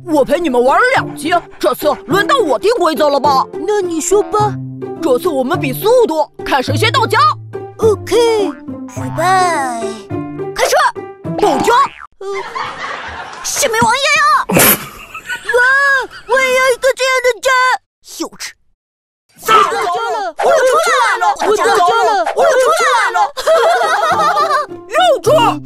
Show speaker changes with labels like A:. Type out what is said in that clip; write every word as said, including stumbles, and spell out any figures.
A: 我陪你们玩了两集，这次轮到我定规则了吧？
B: 那你说吧。
A: 这次我们比速度，看谁先到家。
B: OK，
C: 预备，开始！
A: 到家。
C: 呃，是没王爷呀！
B: 哇，我也要一个这样的家。
C: 幼稚！
B: 我到家了，
C: 我出来了，
B: 我到家了，
C: 我出来了！
A: 幼稚！